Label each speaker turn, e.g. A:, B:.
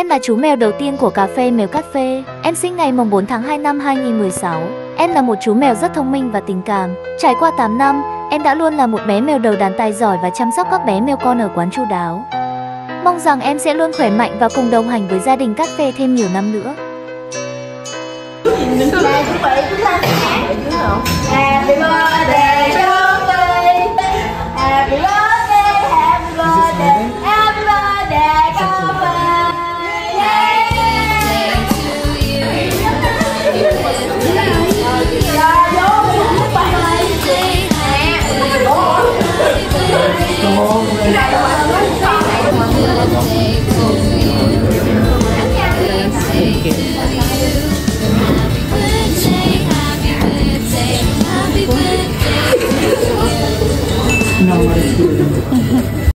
A: Em là chú mèo đầu tiên của cà phê Mèo Cafe. Em sinh ngày mùng 4 tháng 2 năm 2016. Em là một chú mèo rất thông minh và tình cảm. Trải qua 8 năm, em đã luôn là một bé mèo đầu đàn tài giỏi và chăm sóc các bé mèo con ở quán chu đáo. Mong rằng em sẽ luôn khỏe mạnh và cùng đồng hành với gia đình Cafe thêm nhiều năm nữa.
B: Chuẩn bị chúng ta sẽ hát được chứ không? Happy birthday to me. Happy birthday, happy birthday, happy birthday to me.
C: No,